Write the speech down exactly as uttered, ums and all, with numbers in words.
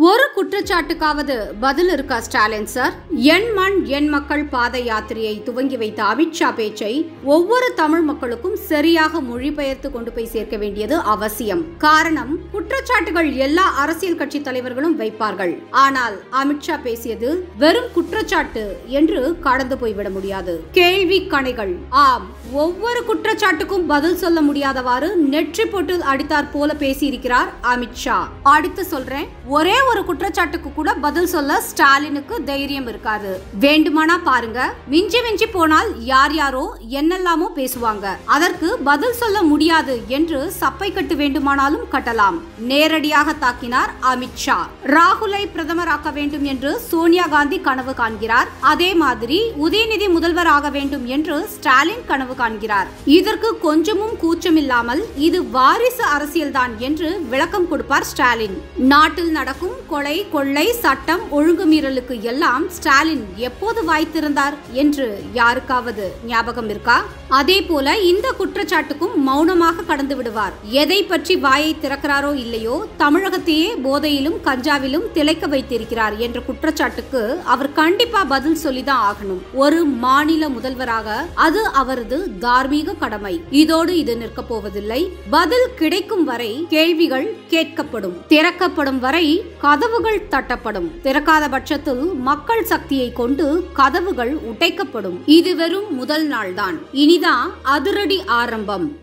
ஒரு குற்றச்சாட்டுக்காவது பதில் இருக்கா ஸ்டாலின் சார்? என் மண் என் மக்கள் பாத யாத்திரையை துவங்கி வைத்த அமித்ஷா பேச்சை ஒவ்வொரு தமிழ் மக்களுக்கும் சரியாக மொழிபெயர்த்து கொண்டு போய் சேர்க்க வேண்டியது அவசியம். காரணம், குற்றச்சாட்டுகள் எல்லா அரசியல் கட்சி தலைவர்களும் வைப்பார்கள். ஆனால் அமித்ஷா பேசியது வெறும் குற்றச்சாட்டு என்று கடந்து போய்விட முடியாது. கேள்வி கணைகள். ஆம், ஒவ்வொரு குற்றச்சாட்டுக்கும் பதில் சொல்ல முடியாதவாறு நெற்றி போட்டு அடித்தார் போல பேசியிருக்கிறார் அமித்ஷா. அடுத்து சொல்றேன், ஒரே ஒரு குற்றச்சாட்டுக்கு கூட பதில் சொல்ல ஸ்டாலினுக்கு தைரியம் இருக்காது. வேண்டுமானா பாருங்க, மிஞ்சி மிஞ்சி போனால் யார் யாரோ என்னெல்லாமோ பேசுவாங்க. அதற்கு பதில் சொல்ல முடியாது என்று சப்பை கட்டு வேண்டுமானாலும் கட்டலாம். நேரடியாக தாக்கினார் அமித்ஷா. ராகுலை பிரதமராக்க வேண்டும் என்று சோனியா காந்தி கனவு காண்கிறார். அதே மாதிரி உதயநிதி முதல்வர் ஆக வேண்டும் என்று ஸ்டாலின் கனவு காண்கிறார். இதற்கு கொஞ்சமும் கூச்சமில்லாமல் இது வாரிசு அரசியல்தான் என்று விளக்கம் கொடுப்பார் ஸ்டாலின். நாட்டில் நடக்கும் கொலை, கொள்ளை, சட்டம் ஒழுங்கு மீறலுக்கு எல்லாம் ஸ்டாலின் எப்போது வாய்த்திருந்தார் என்று யாருக்காவது ஞாபகம் இருக்கா? அதே போல இந்த குற்றச்சாட்டுக்கும் மௌனமாக கடந்து விடுவார். எதை பற்றி வாயை திறக்கிறாரோ இல்லையோ, தமிழகத்தையே போதையிலும் கஞ்சாவிலும் திளைக்க வைத்திருக்கிறார் என்ற குற்றச்சாட்டுக்கு அவர் கண்டிப்பா பதில் சொல்லிதான் ஆகணும். ஒரு மாநில முதல்வராக அது அவரது தார்மீக கடமை. இதோடு இது நிற்க போவதில்லை. பதில் கிடைக்கும் வரை கேள்விகள் கேட்கப்படும். திறக்கப்படும் வரை கதவுகள் தட்டப்படும். திறக்காத பட்சத்தில் மக்கள் சக்தியை கொண்டு கதவுகள் உடைக்கப்படும். இது வெறும் முதல் நாள் தான். இனிதான் அதிரடி ஆரம்பம்.